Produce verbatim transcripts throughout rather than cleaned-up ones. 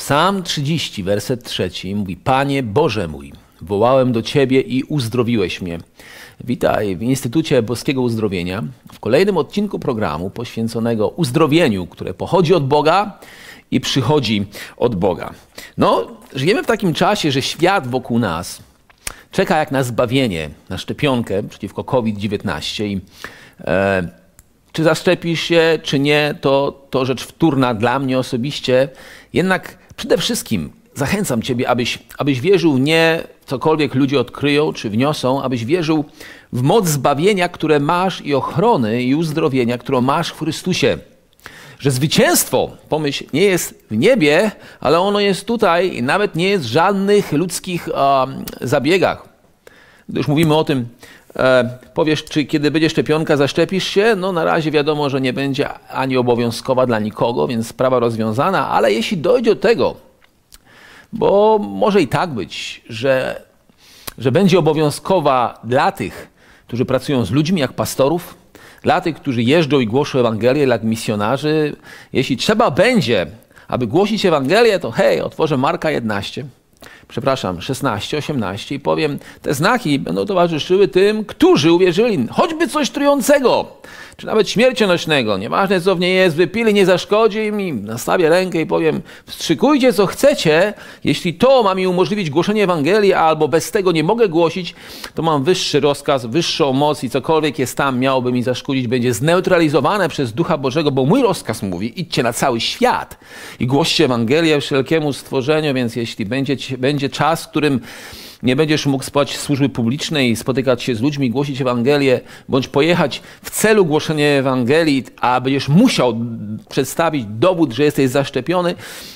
Psalm trzydzieści, werset trzeci mówi: Panie Boże mój, wołałem do Ciebie i uzdrowiłeś mnie. Witaj w Instytucie Boskiego Uzdrowienia w kolejnym odcinku programu poświęconego uzdrowieniu, które pochodzi od Boga i przychodzi od Boga. No, żyjemy w takim czasie, że świat wokół nas czeka jak na zbawienie, na szczepionkę przeciwko COVID dziewiętnaście i e, czy zaszczepisz się, czy nie, to, to rzecz wtórna dla mnie osobiście. Jednak przede wszystkim zachęcam Ciebie, abyś, abyś wierzył nie w cokolwiek ludzie odkryją czy wniosą, abyś wierzył w moc zbawienia, które masz i ochrony i uzdrowienia, którą masz w Chrystusie. Że zwycięstwo, pomyśl, nie jest w niebie, ale ono jest tutaj i nawet nie jest w żadnych ludzkich um, zabiegach. Gdy już mówimy o tym, e, powiesz, czy kiedy będzie szczepionka, zaszczepisz się? No na razie wiadomo, że nie będzie ani obowiązkowa dla nikogo, więc sprawa rozwiązana, ale jeśli dojdzie do tego, bo może i tak być, że, że będzie obowiązkowa dla tych, którzy pracują z ludźmi jak pastorów, dla tych, którzy jeżdżą i głoszą Ewangelię jak misjonarzy. Jeśli trzeba będzie, aby głosić Ewangelię, to hej, otworzę Marka jedenaście, przepraszam, szesnaście, osiemnaście i powiem, te znaki będą towarzyszyły tym, którzy uwierzyli, choćby coś trującego, czy nawet śmiercionośnego, nieważne co w niej jest, wypili, nie zaszkodzi mi, nastawię rękę i powiem, wstrzykujcie co chcecie, jeśli to ma mi umożliwić głoszenie Ewangelii, albo bez tego nie mogę głosić, to mam wyższy rozkaz, wyższą moc i cokolwiek jest tam miałoby mi zaszkodzić, będzie zneutralizowane przez Ducha Bożego, bo mój rozkaz mówi, idźcie na cały świat i głoście Ewangelię wszelkiemu stworzeniu, więc jeśli będzie, będzie czas, w którym nie będziesz mógł spać służby publicznej, spotykać się z ludźmi, głosić Ewangelię, bądź pojechać w celu głoszenia Ewangelii, a będziesz musiał przedstawić dowód, że jesteś zaszczepiony,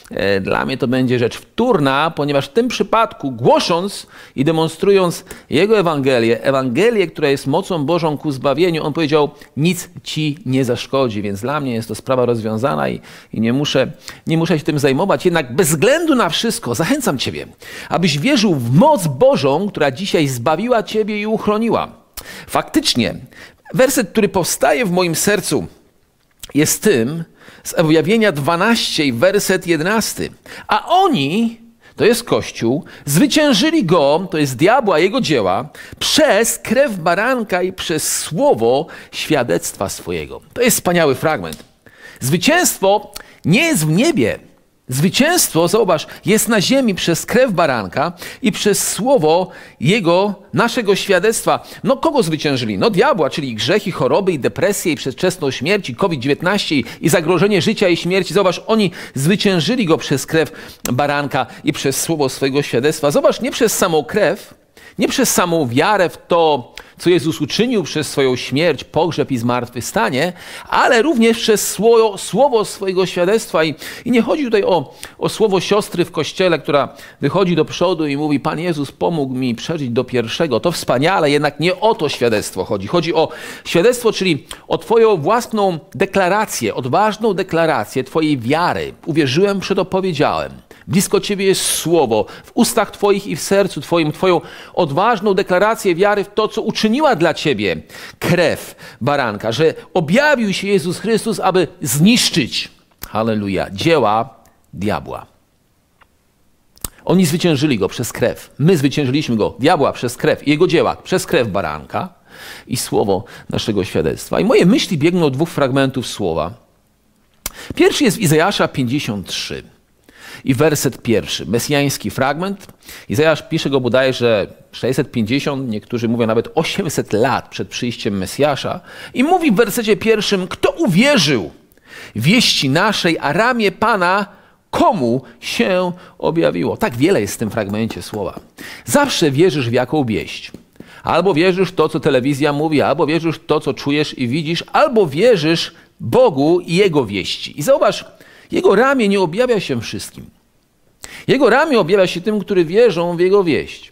dla mnie to będzie rzecz wtórna, ponieważ w tym przypadku, głosząc i demonstrując Jego Ewangelię, Ewangelię, która jest mocą Bożą ku zbawieniu, On powiedział, nic ci nie zaszkodzi, więc dla mnie jest to sprawa rozwiązana i, i nie, muszę, nie muszę się tym zajmować. Jednak bez względu na wszystko zachęcam Ciebie, abyś wierzył w moc Bożą, która dzisiaj zbawiła Ciebie i uchroniła. Faktycznie, werset, który powstaje w moim sercu, jest tym z Objawienia dwanaście i werset jedenasty. A oni, to jest Kościół, zwyciężyli go, to jest diabła, jego dzieła, przez krew baranka i przez słowo świadectwa swojego. To jest wspaniały fragment. Zwycięstwo nie jest w niebie. Zwycięstwo, zauważ, jest na ziemi przez krew baranka i przez słowo jego, naszego świadectwa. No kogo zwyciężyli? No diabła, czyli grzechy, choroby i depresję i przedwczesną śmierć i COVID dziewiętnaście i zagrożenie życia i śmierci. Zobacz, oni zwyciężyli go przez krew baranka i przez słowo swojego świadectwa. Zobacz, nie przez samą krew, nie przez samą wiarę w to, co Jezus uczynił przez swoją śmierć, pogrzeb i zmartwychwstanie, ale również przez słowo, słowo swojego świadectwa. I, i nie chodzi tutaj o, o słowo siostry w kościele, która wychodzi do przodu i mówi, Pan Jezus pomógł mi przeżyć do pierwszego. To wspaniale, jednak nie o to świadectwo chodzi. Chodzi o świadectwo, czyli o Twoją własną deklarację, odważną deklarację Twojej wiary. Uwierzyłem, przedopowiedziałem. Blisko Ciebie jest słowo, w ustach Twoich i w sercu Twoim, Twoją odważną deklarację wiary w to, co uczyniła dla Ciebie krew baranka, że objawił się Jezus Chrystus, aby zniszczyć, halleluja, dzieła diabła. Oni zwyciężyli go przez krew. My zwyciężyliśmy go, diabła, przez krew, jego dzieła, przez krew baranka i słowo naszego świadectwa. I moje myśli biegną od dwóch fragmentów słowa. Pierwszy jest w Izajasza pięćdziesiąt trzy. I werset pierwszy, mesjański fragment. Izajasz pisze go bodajże sześćset pięćdziesiąt, niektórzy mówią nawet osiemset lat przed przyjściem Mesjasza. I mówi w wersecie pierwszym, kto uwierzył wieści naszej, a ramię Pana komu się objawiło. Tak wiele jest w tym fragmencie słowa. Zawsze wierzysz w jaką wieść. Albo wierzysz w to, co telewizja mówi, albo wierzysz w to, co czujesz i widzisz, albo wierzysz Bogu i Jego wieści. I zauważ, Jego ramię nie objawia się wszystkim. Jego ramię objawia się tym, którzy wierzą w Jego wieść.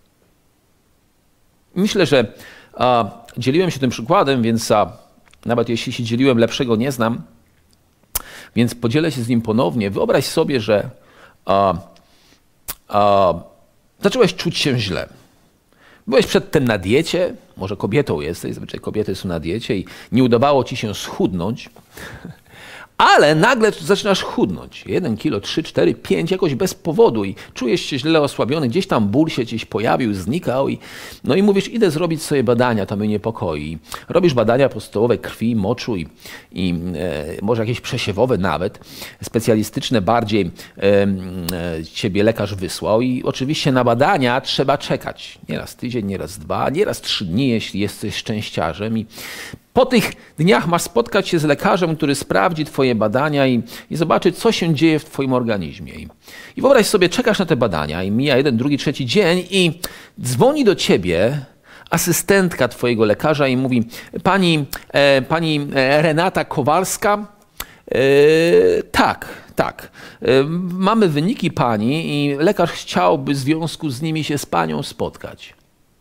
Myślę, że a, dzieliłem się tym przykładem, więc a, nawet jeśli się dzieliłem, lepszego nie znam, więc podzielę się z nim ponownie. Wyobraź sobie, że a, a, zacząłeś czuć się źle. Byłeś przedtem na diecie, może kobietą jesteś, zazwyczaj kobiety są na diecie i nie udawało ci się schudnąć, Ale nagle zaczynasz chudnąć. Jeden kilo, trzy, cztery, pięć, jakoś bez powodu i czujesz się źle osłabiony, gdzieś tam ból się gdzieś pojawił, znikał i no i mówisz, idę zrobić sobie badania, to mnie niepokoi. Robisz badania podstawowe krwi, moczu i, i e, może jakieś przesiewowe nawet, specjalistyczne bardziej e, e, ciebie lekarz wysłał i oczywiście na badania trzeba czekać. Nieraz tydzień, nieraz dwa, nieraz trzy dni, jeśli jesteś szczęściarzem i po tych dniach masz spotkać się z lekarzem, który sprawdzi twoje badania i, i zobaczy, co się dzieje w twoim organizmie. I, I wyobraź sobie, czekasz na te badania i mija jeden, drugi, trzeci dzień i dzwoni do ciebie asystentka twojego lekarza i mówi, pani, e, pani Renata Kowalska, e, tak, tak, e, mamy wyniki pani i lekarz chciałby w związku z nimi się z panią spotkać.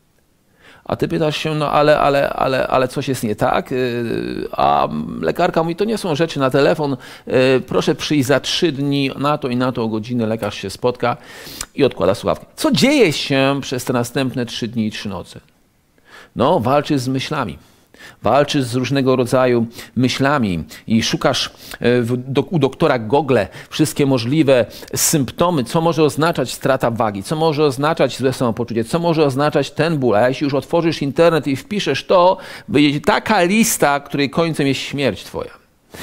A ty pytasz się, no ale, ale, ale, ale coś jest nie tak? A lekarka mówi, to nie są rzeczy na telefon, proszę przyjść za trzy dni, na to i na to godzinę lekarz się spotka i odkłada słuchawkę. Co dzieje się przez te następne trzy dni i trzy noce? No, walczysz z myślami. Walczysz z różnego rodzaju myślami i szukasz w, do, u doktora Google wszystkie możliwe symptomy, co może oznaczać strata wagi, co może oznaczać złe samopoczucie, co może oznaczać ten ból. A jeśli już otworzysz internet i wpiszesz to, będzie taka lista, której końcem jest śmierć twoja.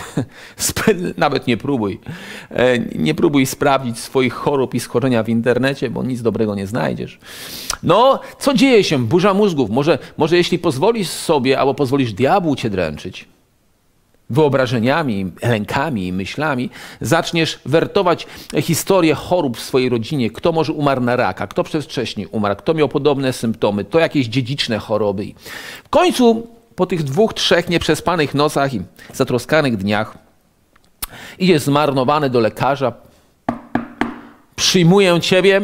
Nawet nie próbuj. Nie próbuj sprawdzić swoich chorób i schorzenia w internecie, bo nic dobrego nie znajdziesz. No, co dzieje się? Burza mózgów. Może, może jeśli pozwolisz sobie, albo pozwolisz diabłu cię dręczyć wyobrażeniami, lękami, myślami, zaczniesz wertować historię chorób w swojej rodzinie. Kto może umarł na raka, kto przedwcześnie umarł, kto miał podobne symptomy, to jakieś dziedziczne choroby. W końcu po tych dwóch, trzech nieprzespanych nocach i zatroskanych dniach idziesz zmarnowany do lekarza, przyjmuję ciebie,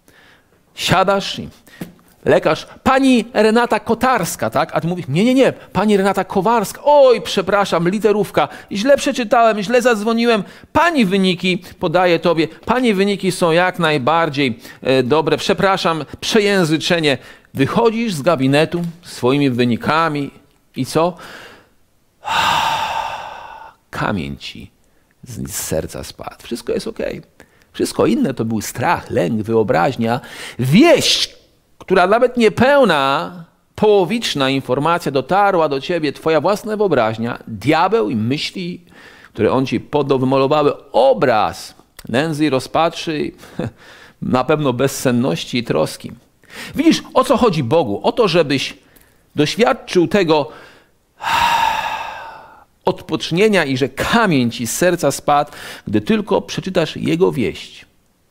siadasz i lekarz, pani Renata Kotarska, tak? A ty mówisz, nie, nie, nie, pani Renata Kowalska, oj, przepraszam, literówka, źle przeczytałem, źle zadzwoniłem, pani wyniki podaję tobie, pani wyniki są jak najbardziej e, dobre, przepraszam, przejęzyczenie. Wychodzisz z gabinetu swoimi wynikami i co? Kamień ci z, z serca spadł. Wszystko jest okej. Wszystko inne to był strach, lęk, wyobraźnia. Wieść, która nawet niepełna, połowiczna informacja dotarła do ciebie, twoja własna wyobraźnia, diabeł i myśli, które on ci podał, wymalowały obraz nędzy i rozpaczy, na pewno bezsenności i troski. Widzisz, o co chodzi Bogu? O to, żebyś doświadczył tego odpocznienia i że kamień ci z serca spadł, gdy tylko przeczytasz Jego wieść.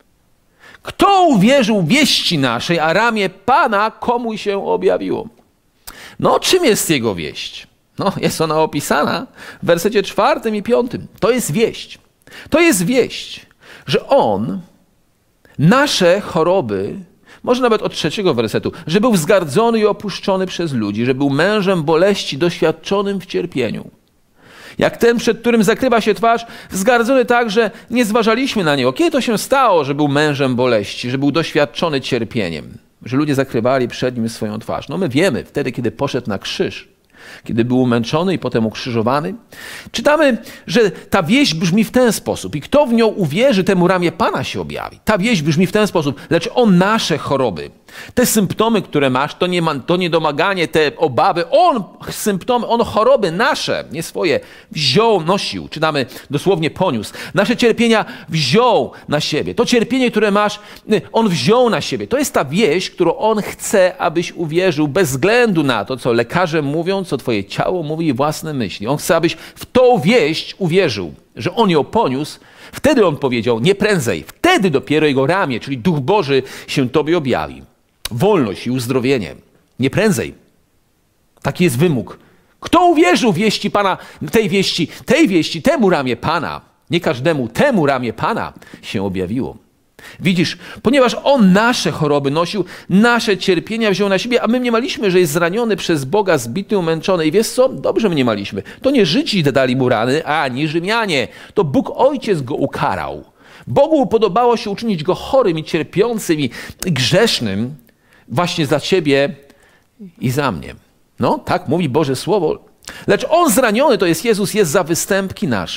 Kto uwierzył wieści naszej, a ramię Pana komu się objawiło? No, czym jest Jego wieść? No, jest ona opisana w wersecie czwartym i piątym. To jest wieść. To jest wieść, że On nasze choroby, może nawet od trzeciego wersetu, że był wzgardzony i opuszczony przez ludzi, że był mężem boleści, doświadczonym w cierpieniu. Jak ten, przed którym zakrywa się twarz, wzgardzony tak, że nie zważaliśmy na niego. Kiedy to się stało, że był mężem boleści, że był doświadczony cierpieniem, że ludzie zakrywali przed nim swoją twarz? No my wiemy, wtedy, kiedy poszedł na krzyż, kiedy był umęczony i potem ukrzyżowany. Czytamy, że ta wieść brzmi w ten sposób i kto w nią uwierzy, temu ramię Pana się objawi. Ta wieść brzmi w ten sposób, lecz On nasze choroby, te symptomy, które masz, to, nie ma, to niedomaganie, te obawy, On symptomy, On choroby nasze, nie swoje, wziął, nosił. Czytamy dosłownie poniósł. Nasze cierpienia wziął na siebie. To cierpienie, które masz, On wziął na siebie. To jest ta wieść, którą On chce, abyś uwierzył bez względu na to, co lekarze mówią, co twoje ciało mówi i własne myśli. On chce, abyś w tą wieść uwierzył, że On ją poniósł. Wtedy On powiedział, nie prędzej. Wtedy dopiero Jego ramię, czyli Duch Boży się tobie objawi. Wolność i uzdrowienie. Nie prędzej. Taki jest wymóg. Kto uwierzył wieści Pana, tej wieści, tej wieści, temu ramię Pana, nie każdemu, temu ramię Pana się objawiło. Widzisz, ponieważ On nasze choroby nosił, nasze cierpienia wziął na siebie, a my mniemaliśmy, że jest zraniony przez Boga, zbity, umęczony. I wiesz co? Dobrze mniemaliśmy. To nie Żydzi dali mu rany, ani Rzymianie. To Bóg Ojciec go ukarał. Bogu podobało się uczynić go chorym i cierpiącym i grzesznym właśnie za ciebie i za mnie. No, tak mówi Boże Słowo. Lecz On zraniony, to jest Jezus, jest za występki nasze,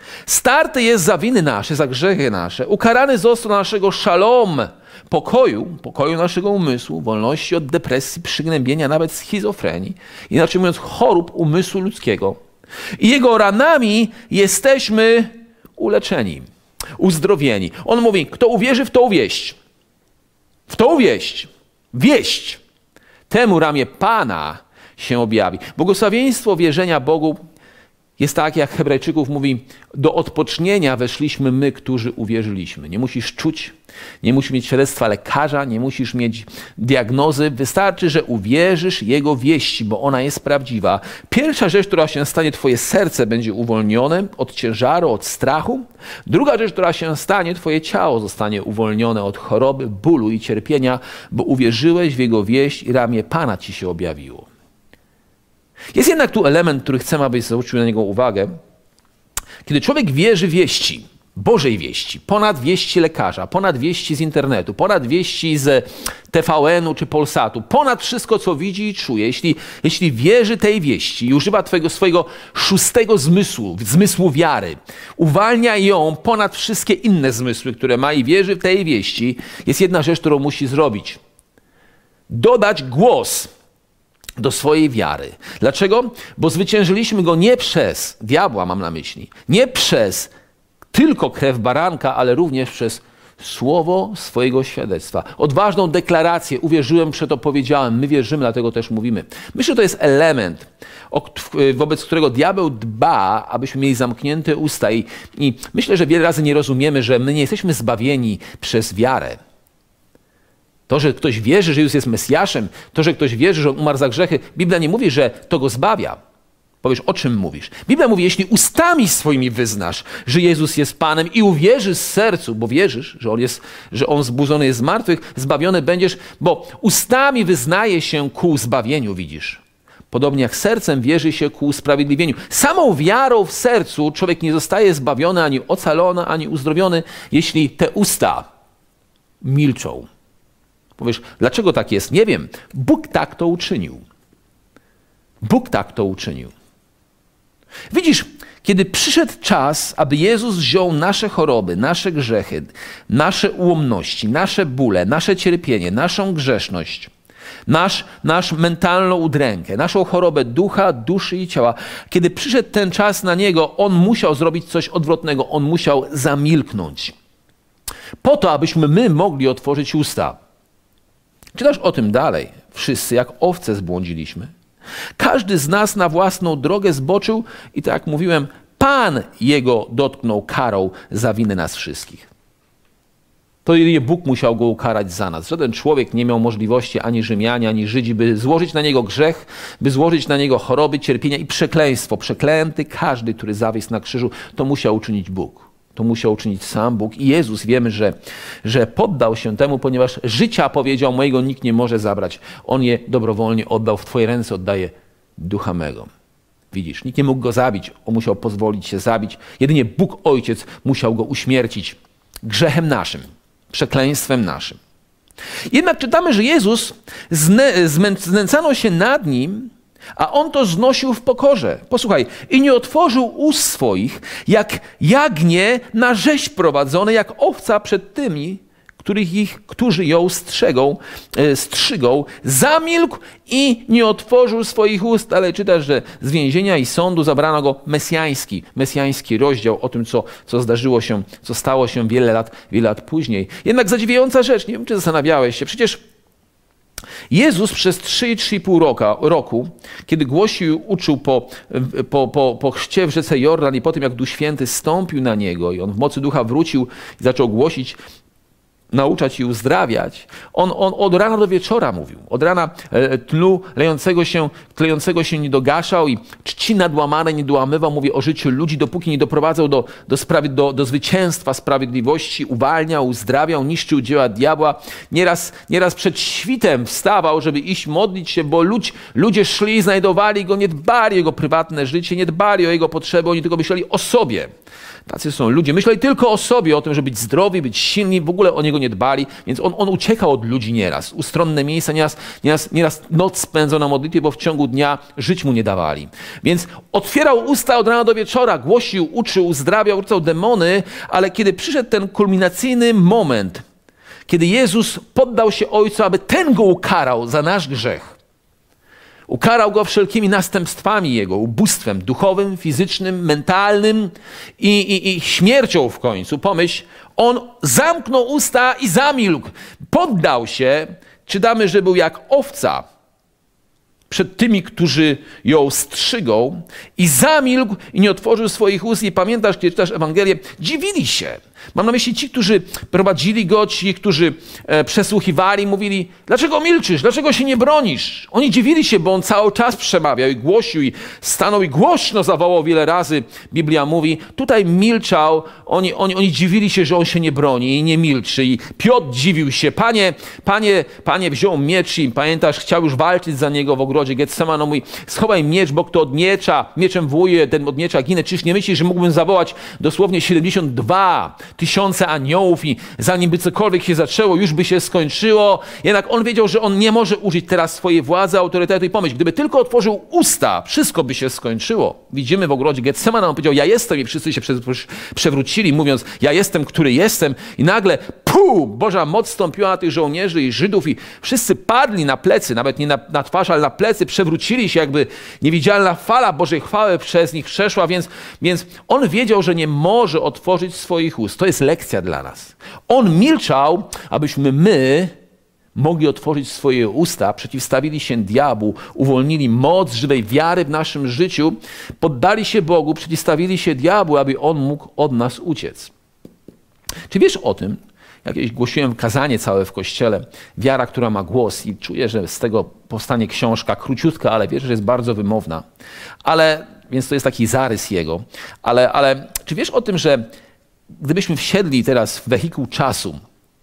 Starty jest za winy nasze, za grzechy nasze. Ukarany został naszego szalom, pokoju, pokoju naszego umysłu, wolności od depresji, przygnębienia, nawet schizofrenii. Inaczej mówiąc, chorób umysłu ludzkiego. I Jego ranami jesteśmy uleczeni, uzdrowieni. On mówi, kto uwierzy w to uwieść. W to uwieść. Wieść. Temu ramię Pana się objawi. Błogosławieństwo wierzenia Bogu jest tak, jak Hebrajczyków mówi, do odpocznienia weszliśmy my, którzy uwierzyliśmy. Nie musisz czuć, nie musisz mieć świadectwa lekarza, nie musisz mieć diagnozy. Wystarczy, że uwierzysz Jego wieści, bo ona jest prawdziwa. Pierwsza rzecz, która się stanie, twoje serce będzie uwolnione od ciężaru, od strachu. Druga rzecz, która się stanie, twoje ciało zostanie uwolnione od choroby, bólu i cierpienia, bo uwierzyłeś w Jego wieść i ramię Pana ci się objawiło. Jest jednak tu element, który chcę, abyś zwrócił na niego uwagę. Kiedy człowiek wierzy wieści, Bożej wieści, ponad wieści lekarza, ponad wieści z internetu, ponad wieści z T V N-u czy Polsatu, ponad wszystko, co widzi i czuje, jeśli, jeśli wierzy tej wieści i używa twojego swojego szóstego zmysłu, zmysłu wiary, uwalnia ją ponad wszystkie inne zmysły, które ma i wierzy w tej wieści, jest jedna rzecz, którą musi zrobić. Dodać głos do swojej wiary. Dlaczego? Bo zwyciężyliśmy go nie przez diabła, mam na myśli, nie przez tylko krew baranka, ale również przez słowo swojego świadectwa. Odważną deklarację, uwierzyłem, przeto powiedziałem, my wierzymy, dlatego też mówimy. Myślę, że to jest element, wobec którego diabeł dba, abyśmy mieli zamknięte usta i, i myślę, że wiele razy nie rozumiemy, że my nie jesteśmy zbawieni przez wiarę. To, że ktoś wierzy, że Jezus jest Mesjaszem, to, że ktoś wierzy, że On umarł za grzechy, Biblia nie mówi, że to go zbawia. Powiesz, o czym mówisz? Biblia mówi, jeśli ustami swoimi wyznasz, że Jezus jest Panem i uwierzysz z sercu, bo wierzysz, że On jest, że On zbudzony jest z martwych, zbawiony będziesz, bo ustami wyznaje się ku zbawieniu, widzisz. Podobnie jak sercem wierzy się ku usprawiedliwieniu. Samą wiarą w sercu człowiek nie zostaje zbawiony, ani ocalony, ani uzdrowiony, jeśli te usta milczą. Powiesz, dlaczego tak jest? Nie wiem. Bóg tak to uczynił. Bóg tak to uczynił. Widzisz, kiedy przyszedł czas, aby Jezus wziął nasze choroby, nasze grzechy, nasze ułomności, nasze bóle, nasze cierpienie, naszą grzeszność, nasz, nasz mentalną udrękę, naszą chorobę ducha, duszy i ciała, kiedy przyszedł ten czas na Niego, On musiał zrobić coś odwrotnego. On musiał zamilknąć. Po to, abyśmy my mogli otworzyć usta. Czytasz o tym dalej. Wszyscy jak owce zbłądziliśmy. Każdy z nas na własną drogę zboczył i tak jak mówiłem, Pan Jego dotknął karą za winę nas wszystkich. To jedynie Bóg musiał Go ukarać za nas. Żaden człowiek nie miał możliwości, ani Rzymianie, ani Żydzi, by złożyć na Niego grzech, by złożyć na Niego choroby, cierpienia i przekleństwo. Przeklęty każdy, który zawisł na krzyżu, to musiał uczynić Bóg. To musiał uczynić sam Bóg. I Jezus, wiemy, że, że poddał się temu, ponieważ życia, powiedział, mojego nikt nie może zabrać. On je dobrowolnie oddał, w Twoje ręce oddaje ducha mego. Widzisz, nikt nie mógł Go zabić. On musiał pozwolić się zabić. Jedynie Bóg Ojciec musiał Go uśmiercić grzechem naszym, przekleństwem naszym. Jednak czytamy, że Jezus zne, znęcano się nad Nim, a On to znosił w pokorze. Posłuchaj, i nie otworzył ust swoich, jak jagnię na rzeź prowadzone, jak owca przed tymi, których ich, którzy ją strzegą, e, strzygą. Zamilkł i nie otworzył swoich ust, ale czytasz, że z więzienia i sądu zabrano go mesjański, mesjański rozdział o tym, co, co zdarzyło się, co stało się wiele lat, wiele lat później. Jednak zadziwiająca rzecz, nie wiem, czy zastanawiałeś się, przecież Jezus przez trzy i trzy i pół roku, kiedy głosił, uczył po, po, po, po chrzcie w rzece Jordan i po tym, jak Duch Święty stąpił na Niego i On w mocy Ducha wrócił i zaczął głosić, nauczać i uzdrawiać, on, on od rana do wieczora mówił. Od rana e, tlu lejącego się, tlejącego się nie dogaszał i czci nadłamane nie dołamywał. Mówi o życiu ludzi, dopóki nie doprowadzał do, do, sprawy, do, do zwycięstwa sprawiedliwości, uwalniał, uzdrawiał, niszczył dzieła diabła. Nieraz, nieraz przed świtem wstawał, żeby iść modlić się, bo ludź, ludzie szli i znajdowali Go, nie dbali o Jego prywatne życie, nie dbali o Jego potrzeby, oni tylko myśleli o sobie. Tacy są ludzie. Myśleli tylko o sobie, o tym, żeby być zdrowi, być silni, w ogóle o niego nie dbali, więc on, on uciekał od ludzi nieraz. Ustronne miejsca, nieraz, nieraz, nieraz noc spędzał na modlitwie, bo w ciągu dnia żyć mu nie dawali. Więc otwierał usta od rana do wieczora, głosił, uczył, uzdrawiał, rzucał demony, ale kiedy przyszedł ten kulminacyjny moment, kiedy Jezus poddał się Ojcu, aby ten go ukarał za nasz grzech, ukarał go wszelkimi następstwami jego, ubóstwem duchowym, fizycznym, mentalnym i, i, i śmiercią w końcu. Pomyśl, on zamknął usta i zamilkł. Poddał się, czytamy, że był jak owca przed tymi, którzy ją strzygą i zamilkł i nie otworzył swoich ust. I pamiętasz, kiedy czytasz Ewangelię, dziwili się. Mam na myśli ci, którzy prowadzili go, ci, którzy e, przesłuchiwali, mówili, dlaczego milczysz, dlaczego się nie bronisz? Oni dziwili się, bo on cały czas przemawiał i głosił i stanął i głośno zawołał wiele razy. Biblia mówi, tutaj milczał, oni, oni, oni dziwili się, że on się nie broni i nie milczy. I Piotr dziwił się, panie, panie, panie wziął miecz i pamiętasz, chciał już walczyć za niego w ogrodzie Getsemanu, mówi, schowaj miecz, bo kto od miecza, mieczem wołuje, ten od miecza ginie. Czyż nie myślisz, że mógłbym zawołać dosłownie siedemdziesiąt dwa tysiące aniołów i zanim by cokolwiek się zaczęło, już by się skończyło. Jednak on wiedział, że on nie może użyć teraz swojej władzy, autorytetu i pomyśl, gdyby tylko otworzył usta, wszystko by się skończyło. Widzimy w ogrodzie Getsemana, on powiedział, ja jestem i wszyscy się przewrócili, mówiąc, ja jestem, który jestem i nagle pu, Boża moc stąpiła na tych żołnierzy i Żydów i wszyscy padli na plecy, nawet nie na, na twarz, ale na plecy, przewrócili się, jakby niewidzialna fala Bożej chwały przez nich przeszła, więc, więc on wiedział, że nie może otworzyć swoich ust. To jest lekcja dla nas. On milczał, abyśmy my mogli otworzyć swoje usta, przeciwstawili się diabłu, uwolnili moc żywej wiary w naszym życiu, poddali się Bogu, przeciwstawili się diabłu, aby on mógł od nas uciec. Czy wiesz o tym? Jakieś głosiłem kazanie całe w kościele, wiara, która ma głos i czuję, że z tego powstanie książka, króciutka, ale wierzę, że jest bardzo wymowna. Ale, więc to jest taki zarys jego. Ale, ale czy wiesz o tym, że gdybyśmy wsiedli teraz w wehikuł czasu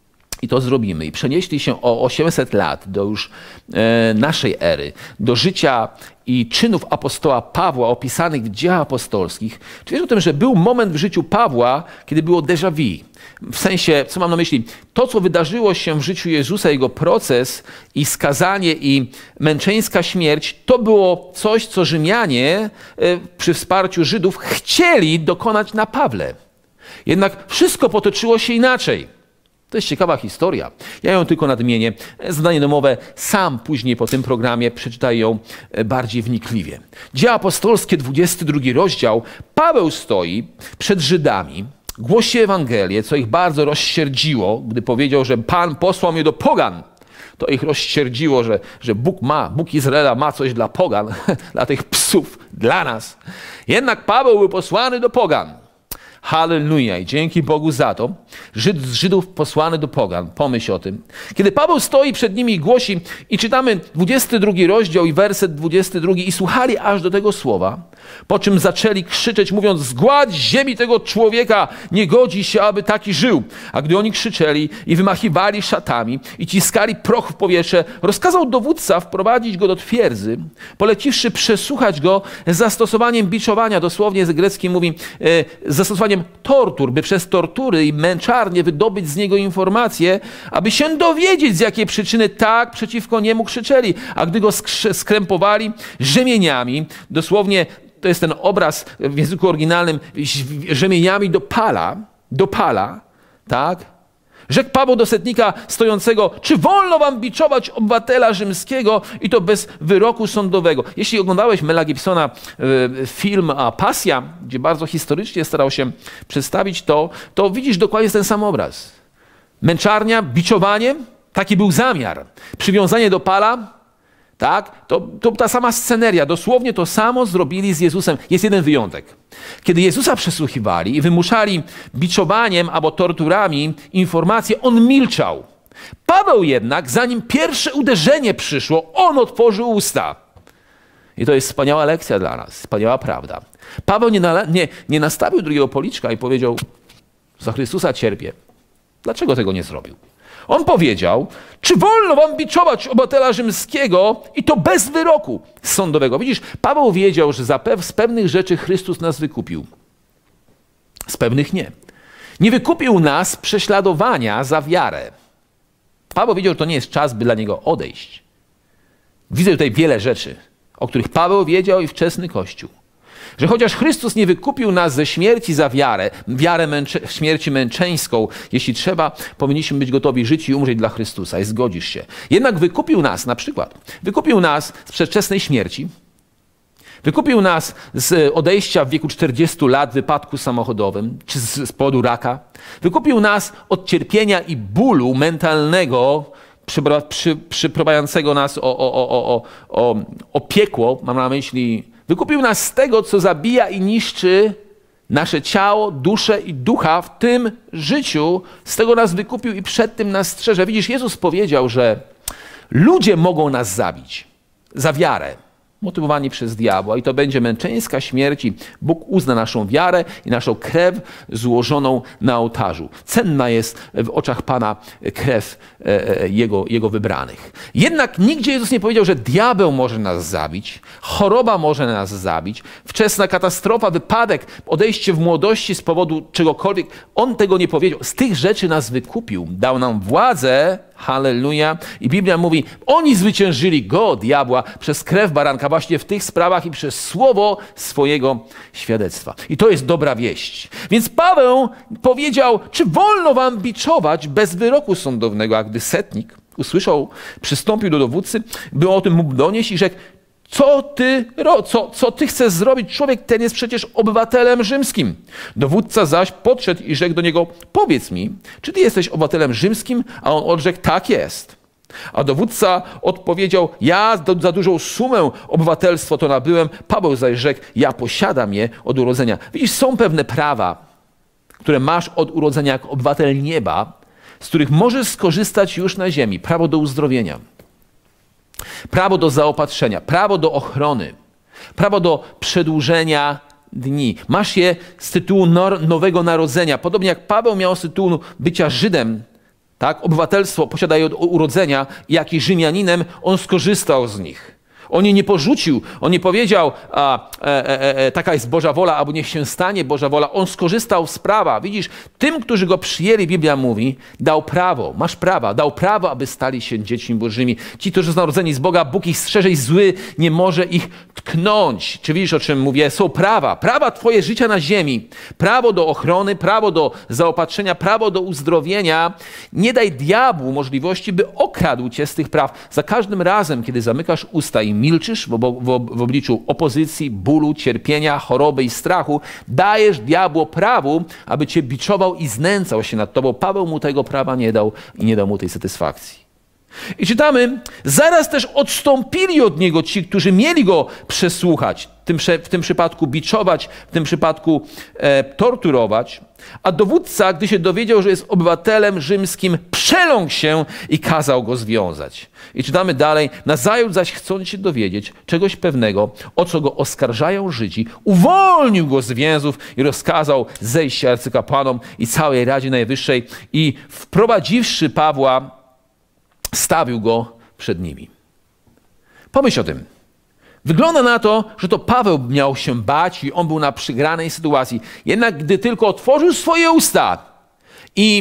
i to zrobimy i przenieśli się o osiemset lat do już e, naszej ery, do życia i czynów apostoła Pawła opisanych w dziejach apostolskich, czy wiesz o tym, że był moment w życiu Pawła, kiedy było déjà vu? W sensie, co mam na myśli? To, co wydarzyło się w życiu Jezusa, jego proces i skazanie i męczeńska śmierć, to było coś, co Rzymianie e, przy wsparciu Żydów chcieli dokonać na Pawle. Jednak wszystko potoczyło się inaczej. To jest ciekawa historia. Ja ją tylko nadmienię. Zadanie domowe sam później po tym programie przeczytaj ją bardziej wnikliwie. Dzieje apostolskie, dwudziesty drugi rozdział. Paweł stoi przed Żydami, głosi Ewangelię, co ich bardzo rozsierdziło, gdy powiedział, że Pan posłał mnie do pogan. To ich rozsierdziło, że, że Bóg ma, Bóg Izraela ma coś dla pogan, dla tych psów, dla nas. Jednak Paweł był posłany do pogan. Halleluja i dzięki Bogu za to. Żyd z Żydów posłany do pogan. Pomyśl o tym. Kiedy Paweł stoi przed nimi i głosi i czytamy dwudziesty drugi rozdział i werset dwudziesty drugi i słuchali aż do tego słowa, po czym zaczęli krzyczeć, mówiąc, zgładź z ziemi tego człowieka, nie godzi się, aby taki żył. A gdy oni krzyczeli i wymachiwali szatami i ciskali proch w powietrze, rozkazał dowódca wprowadzić go do twierdzy, poleciwszy przesłuchać go z zastosowaniem biczowania, dosłownie z greckim mówi, e, z zastosowaniem tortur, by przez tortury i męczarnie wydobyć z niego informacje, aby się dowiedzieć, z jakiej przyczyny tak przeciwko niemu krzyczeli. A gdy go skrępowali rzemieniami, dosłownie to jest ten obraz w języku oryginalnym, rzemieniami do pala, do pala, tak? Rzekł Paweł do setnika stojącego, czy wolno wam biczować obywatela rzymskiego i to bez wyroku sądowego? Jeśli oglądałeś Mela Gibsona y, film a Pasja, gdzie bardzo historycznie starał się przedstawić to, to widzisz dokładnie ten sam obraz. Męczarnia, biczowanie, taki był zamiar. Przywiązanie do pala, tak? To, to ta sama sceneria, dosłownie to samo zrobili z Jezusem. Jest jeden wyjątek. Kiedy Jezusa przesłuchiwali i wymuszali biczowaniem albo torturami informacje, on milczał. Paweł jednak, zanim pierwsze uderzenie przyszło, on otworzył usta. I to jest wspaniała lekcja dla nas, wspaniała prawda. Paweł nie, na, nie, nie nastawił drugiego policzka i powiedział, za Chrystusa cierpię. Dlaczego tego nie zrobił? On powiedział, czy wolno wam biczować obywatela rzymskiego i to bez wyroku sądowego. Widzisz, Paweł wiedział, że za pew, z pewnych rzeczy Chrystus nas wykupił. Z pewnych nie. Nie wykupił nas prześladowania za wiarę. Paweł wiedział, że to nie jest czas, by dla niego odejść. Widzę tutaj wiele rzeczy, o których Paweł wiedział i wczesny Kościół. Że chociaż Chrystus nie wykupił nas ze śmierci za wiarę, wiarę męcze, śmierci męczeńską, jeśli trzeba, powinniśmy być gotowi żyć i umrzeć dla Chrystusa i zgodzisz się. Jednak wykupił nas, na przykład, wykupił nas z przedwczesnej śmierci, wykupił nas z odejścia w wieku czterdziestu lat w wypadku samochodowym, czy z, z powodu raka. Wykupił nas od cierpienia i bólu mentalnego, przyprowadzającego nas o, o, o, o, o, o piekło, mam na myśli. Wykupił nas z tego, co zabija i niszczy nasze ciało, duszę i ducha w tym życiu. Z tego nas wykupił i przed tym nas strzeże. Widzisz, Jezus powiedział, że ludzie mogą nas zabić za wiarę, motywowani przez diabła, i to będzie męczeńska śmierć. I Bóg uzna naszą wiarę i naszą krew złożoną na ołtarzu. Cenna jest w oczach Pana krew Jego, Jego wybranych. Jednak nigdzie Jezus nie powiedział, że diabeł może nas zabić, choroba może nas zabić, wczesna katastrofa, wypadek, odejście w młodości z powodu czegokolwiek. On tego nie powiedział. Z tych rzeczy nas wykupił. Dał nam władzę. Halleluja. I Biblia mówi, oni zwyciężyli go, diabła, przez krew baranka, właśnie w tych sprawach i przez słowo swojego świadectwa. I to jest dobra wieść. Więc Paweł powiedział, czy wolno wam biczować bez wyroku sądownego, a gdy setnik usłyszał, przystąpił do dowódcy, by o tym mógł donieść i rzekł, co ty, co, co ty chcesz zrobić? Człowiek ten jest przecież obywatelem rzymskim. Dowódca zaś podszedł i rzekł do niego, powiedz mi, czy ty jesteś obywatelem rzymskim? A on odrzekł, tak jest. A dowódca odpowiedział, ja za dużą sumę obywatelstwo to nabyłem. Paweł zaś rzekł, ja posiadam je od urodzenia. Widzisz, są pewne prawa, które masz od urodzenia jako obywatel nieba, z których możesz skorzystać już na ziemi. Prawo do uzdrowienia. Prawo do zaopatrzenia, prawo do ochrony, prawo do przedłużenia dni. Masz je z tytułu nowego narodzenia. Podobnie jak Paweł miał z tytułu bycia Żydem, tak? Obywatelstwo posiada je od urodzenia, jak i Rzymianinem, on skorzystał z nich. On je nie porzucił, on nie powiedział, a, e, e, e, taka jest Boża wola, albo niech się stanie Boża wola. On skorzystał z prawa. Widzisz, tym, którzy go przyjęli, Biblia mówi, dał prawo, masz prawa, dał prawo, aby stali się dziećmi Bożymi. Ci, którzy są narodzeni z Boga, Bóg ich strzeże i zły nie może ich tknąć. Czy widzisz, o czym mówię? Są prawa, prawa twoje życia na ziemi. Prawo do ochrony, prawo do zaopatrzenia, prawo do uzdrowienia. Nie daj diabłu możliwości, by okradł cię z tych praw. Za każdym razem, kiedy zamykasz usta i milczysz w, w, w obliczu opozycji, bólu, cierpienia, choroby i strachu, dajesz diabłu prawu, aby cię biczował i znęcał się nad tobą. Paweł mu tego prawa nie dał i nie dał mu tej satysfakcji. I czytamy, zaraz też odstąpili od niego ci, którzy mieli go przesłuchać, w tym, w tym przypadku biczować, w tym przypadku e, torturować, a dowódca, gdy się dowiedział, że jest obywatelem rzymskim, przeląkł się i kazał go związać. I czytamy dalej, nazajutrz zaś chcąc się dowiedzieć czegoś pewnego, o co go oskarżają Żydzi, uwolnił go z więzów i rozkazał zejść się arcykapłanom i całej Radzie Najwyższej i wprowadziwszy Pawła, stawił go przed nimi. Pomyśl o tym. Wygląda na to, że to Paweł miał się bać i on był na przygranej sytuacji. Jednak gdy tylko otworzył swoje usta i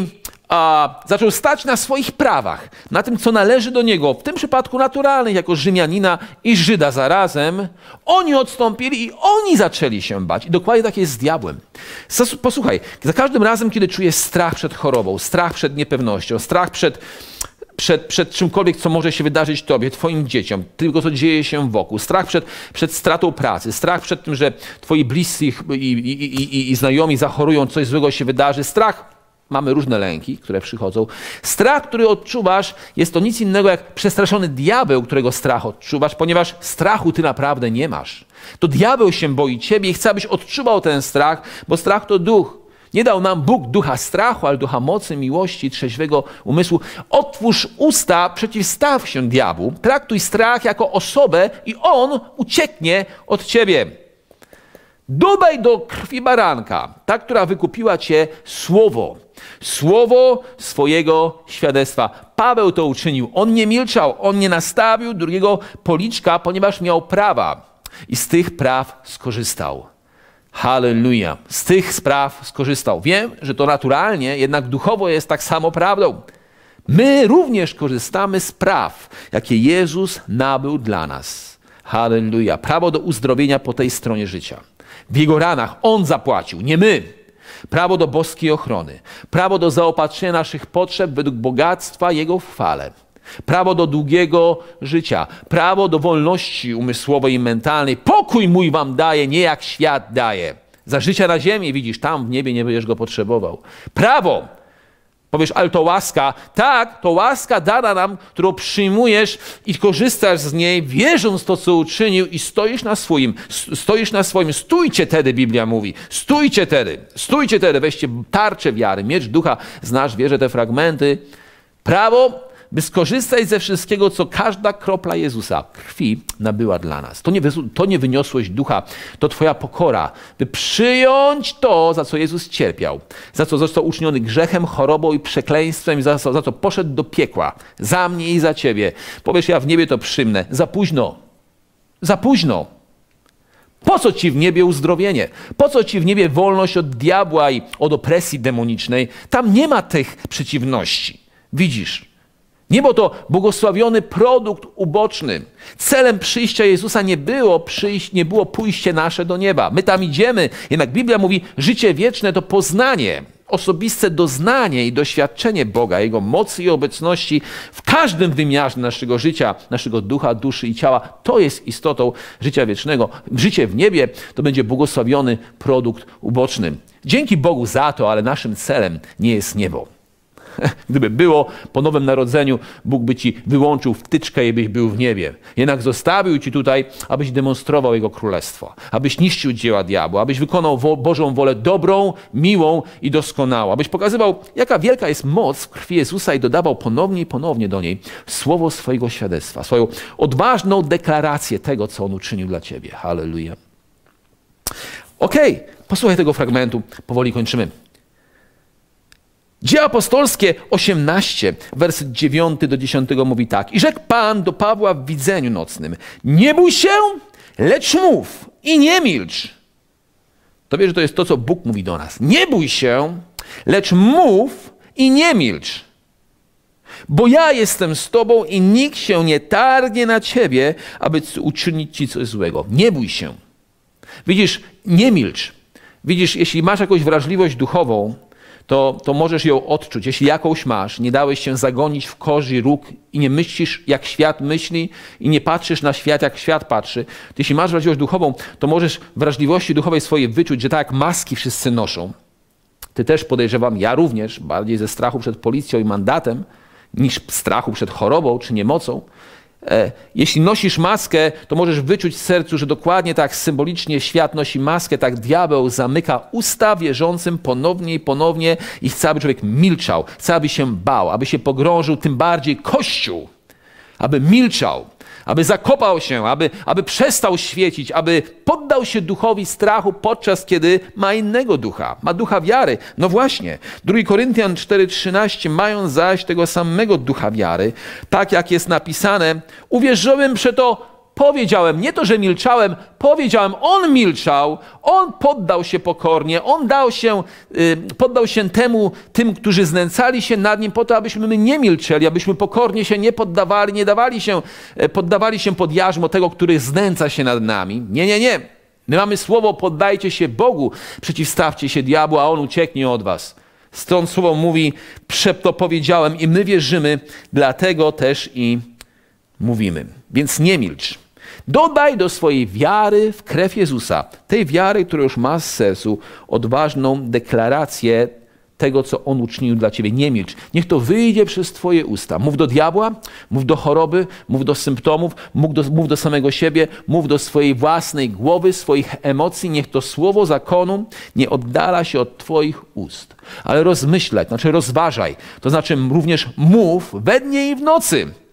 a, zaczął stać na swoich prawach, na tym, co należy do niego, w tym przypadku naturalnych, jako Rzymianina i Żyda zarazem, oni odstąpili i oni zaczęli się bać. I dokładnie tak jest z diabłem. Posłuchaj, za każdym razem, kiedy czujesz strach przed chorobą, strach przed niepewnością, strach przed Przed, przed czymkolwiek, co może się wydarzyć tobie, twoim dzieciom, tylko co dzieje się wokół. Strach przed, przed stratą pracy, strach przed tym, że twoi bliscy i, i, i, i, i znajomi zachorują, coś złego się wydarzy. Strach, mamy różne lęki, które przychodzą. Strach, który odczuwasz, jest to nic innego jak przestraszony diabeł, którego strach odczuwasz, ponieważ strachu ty naprawdę nie masz. To diabeł się boi ciebie i chce, abyś odczuwał ten strach, bo strach to duch. Nie dał nam Bóg ducha strachu, ale ducha mocy, miłości, trzeźwego umysłu. Otwórz usta, przeciwstaw się diabłu. Traktuj strach jako osobę i on ucieknie od ciebie. Dubaj do krwi baranka, ta, która wykupiła cię, słowo. Słowo swojego świadectwa. Paweł to uczynił. On nie milczał, on nie nastawił drugiego policzka, ponieważ miał prawa i z tych praw skorzystał. Halleluja. Z tych spraw skorzystał. Wiem, że to naturalnie, jednak duchowo jest tak samo prawdą. My również korzystamy z praw, jakie Jezus nabył dla nas. Halleluja. Prawo do uzdrowienia po tej stronie życia. W Jego ranach On zapłacił, nie my. Prawo do boskiej ochrony. Prawo do zaopatrzenia naszych potrzeb według bogactwa Jego w chwale. Prawo do długiego życia. Prawo do wolności umysłowej i mentalnej. Pokój mój wam daje, nie jak świat daje. Za życia na ziemi, widzisz, tam w niebie nie będziesz go potrzebował. Prawo. Powiesz, ale to łaska. Tak, to łaska dana nam, którą przyjmujesz i korzystasz z niej, wierząc to, co uczynił i stoisz na swoim. Stoisz na swoim. Stójcie tedy, Biblia mówi. Stójcie tedy. Stójcie tedy. Weźcie tarczę wiary, miecz ducha. Znasz, wierzę, te fragmenty. Prawo, by skorzystać ze wszystkiego, co każda kropla Jezusa, krwi, nabyła dla nas. To nie, to nie wyniosłość ducha, to twoja pokora, by przyjąć to, za co Jezus cierpiał, za co został uczyniony grzechem, chorobą i przekleństwem, za co, za co poszedł do piekła, za mnie i za ciebie. Powiesz, ja w niebie to przyjmę. Za późno. Za późno. Po co ci w niebie uzdrowienie? Po co ci w niebie wolność od diabła i od opresji demonicznej? Tam nie ma tych przeciwności. Widzisz? Niebo to błogosławiony produkt uboczny. Celem przyjścia Jezusa nie było przyjść, nie było pójście nasze do nieba. My tam idziemy, jednak Biblia mówi, życie wieczne to poznanie, osobiste doznanie i doświadczenie Boga, Jego mocy i obecności w każdym wymiarze naszego życia, naszego ducha, duszy i ciała. To jest istotą życia wiecznego. Życie w niebie to będzie błogosławiony produkt uboczny. Dzięki Bogu za to, ale naszym celem nie jest niebo. Gdyby było po nowym narodzeniu, Bóg by ci wyłączył wtyczkę i byś był w niebie. Jednak zostawił ci tutaj, abyś demonstrował Jego królestwo, abyś niszczył dzieła diabła, abyś wykonał wo- Bożą wolę dobrą, miłą i doskonałą, abyś pokazywał, jaka wielka jest moc w krwi Jezusa i dodawał ponownie i ponownie do niej słowo swojego świadectwa, swoją odważną deklarację tego, co On uczynił dla ciebie. Halleluja. Okej, okay, posłuchaj tego fragmentu, powoli kończymy. Dzieła apostolskie osiemnaście, werset dziewiąty do dziesiątego mówi tak. I rzekł Pan do Pawła w widzeniu nocnym. Nie bój się, lecz mów i nie milcz. To wiesz, że to jest to, co Bóg mówi do nas. Nie bój się, lecz mów i nie milcz. Bo ja jestem z tobą i nikt się nie targnie na ciebie, aby uczynić ci coś złego. Nie bój się. Widzisz, nie milcz. Widzisz, jeśli masz jakąś wrażliwość duchową, To, to możesz ją odczuć. Jeśli jakąś masz, nie dałeś się zagonić w kozi róg i nie myślisz, jak świat myśli i nie patrzysz na świat, jak świat patrzy. To jeśli masz wrażliwość duchową, to możesz wrażliwości duchowej swojej wyczuć, że tak jak maski wszyscy noszą. Ty też podejrzewam, ja również, bardziej ze strachu przed policją i mandatem, niż strachu przed chorobą czy niemocą. E, jeśli nosisz maskę, to możesz wyczuć w sercu, że dokładnie tak symbolicznie świat nosi maskę, tak diabeł zamyka usta wierzącym ponownie i ponownie i chce, aby człowiek milczał, chce, aby się bał, aby się pogrążył, tym bardziej Kościół, aby milczał, aby zakopał się, aby, aby przestał świecić, aby poddał się duchowi strachu, podczas kiedy ma innego ducha, ma ducha wiary. No właśnie, drugi Koryntian cztery trzynaście, mając zaś tego samego ducha wiary, tak jak jest napisane, uwierzyłem przeto, powiedziałem, nie to, że milczałem, powiedziałem, on milczał, on poddał się pokornie, on dał się, y, poddał się temu, tym, którzy znęcali się nad nim po to, abyśmy my nie milczeli, abyśmy pokornie się nie poddawali, nie dawali się, poddawali się pod jarzmo tego, który znęca się nad nami. Nie, nie, nie. My mamy słowo, poddajcie się Bogu, przeciwstawcie się diabłu, a on ucieknie od was. Stąd słowo mówi, to powiedziałem i my wierzymy, dlatego też i mówimy. Więc nie milcz. Dodaj do swojej wiary w krew Jezusa, tej wiary, którą już masz w sercu, odważną deklarację tego, co On uczynił dla ciebie. Nie milcz. Niech to wyjdzie przez twoje usta. Mów do diabła, mów do choroby, mów do symptomów, mów do, mów do samego siebie, mów do swojej własnej głowy, swoich emocji. Niech to słowo zakonu nie oddala się od twoich ust. Ale rozmyślaj, to znaczy rozważaj, to znaczy również mów we dnie i w nocy.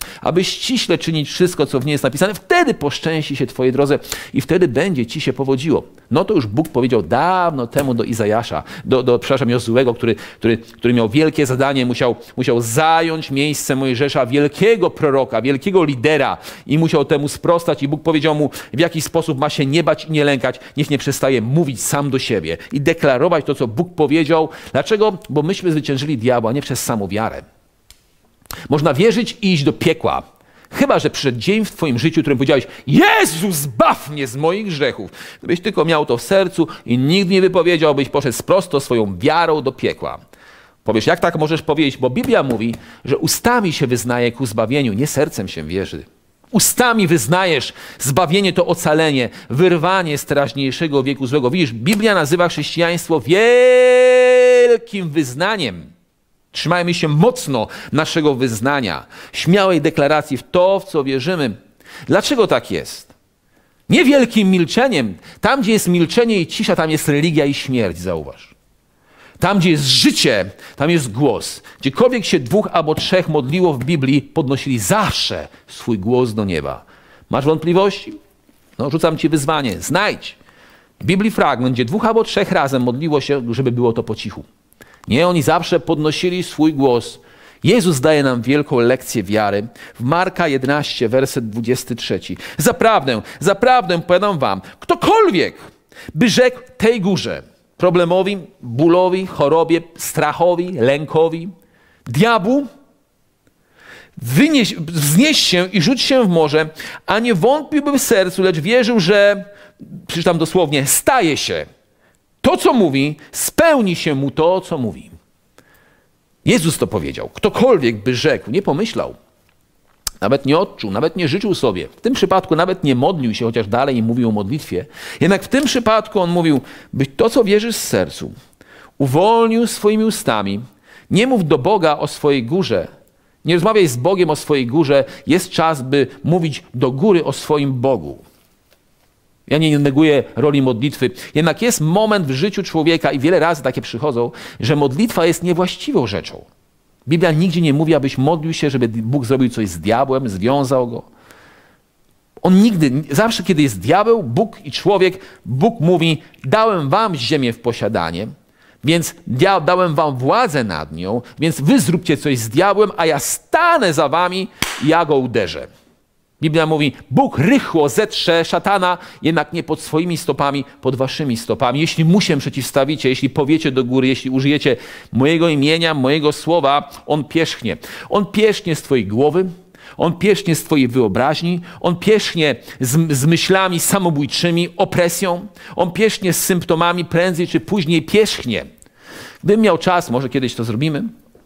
aby ściśle czynić wszystko, co w niej jest napisane. Wtedy poszczęści się twojej drodze i wtedy będzie ci się powodziło. No to już Bóg powiedział dawno temu do Izajasza, do, do przepraszam, Jozuego, który, który, który miał wielkie zadanie, musiał, musiał zająć miejsce Mojżesza, wielkiego proroka, wielkiego lidera i musiał temu sprostać i Bóg powiedział mu, w jaki sposób ma się nie bać i nie lękać. Niech nie przestaje mówić sam do siebie i deklarować to, co Bóg powiedział. Dlaczego? Bo myśmy zwyciężyli diabła nie przez samą wiarę. Można wierzyć i iść do piekła. Chyba że przyszedł dzień w twoim życiu, w którym powiedziałeś: Jezu, zbaw mnie z moich grzechów. Gdybyś tylko miał to w sercu i nigdy nie wypowiedział, byś poszedł prosto swoją wiarą do piekła. Powiesz, jak tak możesz powiedzieć? Bo Biblia mówi, że ustami się wyznaje ku zbawieniu, nie sercem się wierzy. Ustami wyznajesz zbawienie, to ocalenie, wyrwanie z teraźniejszego wieku złego. Widzisz, Biblia nazywa chrześcijaństwo wielkim wyznaniem. Trzymajmy się mocno naszego wyznania, śmiałej deklaracji w to, w co wierzymy. Dlaczego tak jest? Nie wielkim milczeniem. Tam, gdzie jest milczenie i cisza, tam jest religia i śmierć, zauważ. Tam, gdzie jest życie, tam jest głos. Gdziekolwiek się dwóch albo trzech modliło w Biblii, podnosili zawsze swój głos do nieba. Masz wątpliwości? No, rzucam ci wyzwanie. Znajdź w Biblii fragment, gdzie dwóch albo trzech razem modliło się, żeby było to po cichu. Nie, oni zawsze podnosili swój głos. Jezus daje nam wielką lekcję wiary. W Marka jedenaście, werset dwudziesty trzeci. Zaprawdę, zaprawdę powiadam wam, ktokolwiek by rzekł tej górze, problemowi, bólowi, chorobie, strachowi, lękowi, diabłu, wynieś, wznieś się i rzuć się w morze, a nie wątpiłby w sercu, lecz wierzył, że, przeczytam dosłownie, staje się. To, co mówi, spełni się mu to, co mówi. Jezus to powiedział. Ktokolwiek by rzekł, nie pomyślał, nawet nie odczuł, nawet nie życzył sobie. W tym przypadku nawet nie modlił się, chociaż dalej mówił o modlitwie. Jednak w tym przypadku on mówił, byś to, co wierzysz z sercu, uwolnił swoimi ustami. Nie mów do Boga o swojej górze. Nie rozmawiaj z Bogiem o swojej górze. Jest czas, by mówić do góry o swoim Bogu. Ja nie neguję roli modlitwy, jednak jest moment w życiu człowieka i wiele razy takie przychodzą, że modlitwa jest niewłaściwą rzeczą. Biblia nigdzie nie mówi, abyś modlił się, żeby Bóg zrobił coś z diabłem, związał go. On nigdy, zawsze kiedy jest diabeł, Bóg i człowiek, Bóg mówi, dałem wam ziemię w posiadanie, więc dałem wam władzę nad nią, więc wy zróbcie coś z diabłem, a ja stanę za wami i ja go uderzę. Biblia mówi, Bóg rychło zetrze szatana, jednak nie pod swoimi stopami, pod waszymi stopami. Jeśli mu się przeciwstawicie, jeśli powiecie do góry, jeśli użyjecie mojego imienia, mojego słowa, on pierzchnie. On pierzchnie z twojej głowy, on pierzchnie z twojej wyobraźni, on pierzchnie z, z myślami samobójczymi, opresją, on pierzchnie z symptomami, prędzej czy później pierzchnie. Gdybym miał czas, może kiedyś to zrobimy,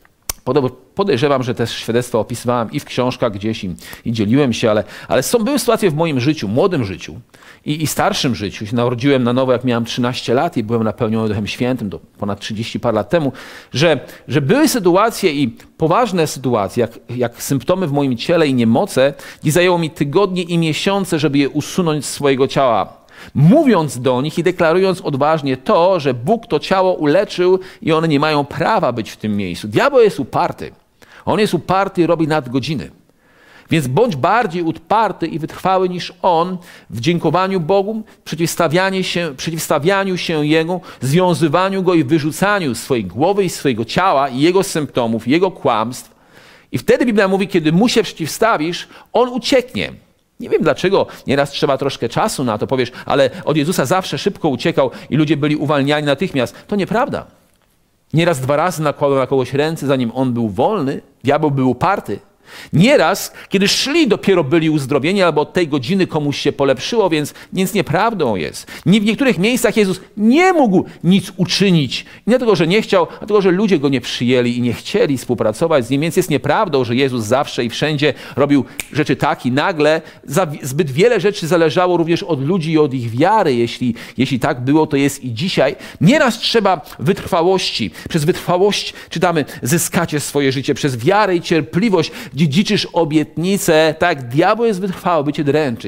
podejrzewam, że też świadectwa opisywałem i w książkach gdzieś i, i dzieliłem się, ale, ale są, były sytuacje w moim życiu, młodym życiu i, i starszym życiu. Się narodziłem na nowo, jak miałem trzynaście lat i byłem napełniony Duchem Świętym, to ponad trzydzieści par lat temu, że, że były sytuacje i poważne sytuacje, jak, jak symptomy w moim ciele i niemoce, gdzie zajęło mi tygodnie i miesiące, żeby je usunąć z swojego ciała. Mówiąc do nich i deklarując odważnie to, że Bóg to ciało uleczył i one nie mają prawa być w tym miejscu. Diabeł jest uparty. On jest uparty i robi nadgodziny. Więc bądź bardziej uparty i wytrwały niż on w dziękowaniu Bogu, przeciwstawianiu się, przeciwstawianiu się Jego, związywaniu Go i wyrzucaniu swojej głowy i swojego ciała i Jego symptomów, Jego kłamstw. I wtedy Biblia mówi, kiedy mu się przeciwstawisz, on ucieknie. Nie wiem dlaczego, nieraz trzeba troszkę czasu na to, powiesz, ale od Jezusa zawsze szybko uciekał i ludzie byli uwalniani natychmiast. To nieprawda. Nieraz dwa razy nakładał na kogoś ręce, zanim on był wolny, diabeł był uparty. Nieraz, kiedy szli, dopiero byli uzdrowieni, albo od tej godziny komuś się polepszyło, więc nic nieprawdą jest. Nie w niektórych miejscach Jezus nie mógł nic uczynić. Nie dlatego, że nie chciał, a dlatego, że ludzie Go nie przyjęli i nie chcieli współpracować z Nim. Więc jest nieprawdą, że Jezus zawsze i wszędzie robił rzeczy tak i nagle. Zbyt wiele rzeczy zależało również od ludzi i od ich wiary. Jeśli, jeśli tak było, to jest i dzisiaj. Nieraz trzeba wytrwałości. Przez wytrwałość, czytamy, zyskacie swoje życie. Przez wiarę i cierpliwość dziedziczysz obietnicę, tak, diabeł jest wytrwały, by cię dręczyć.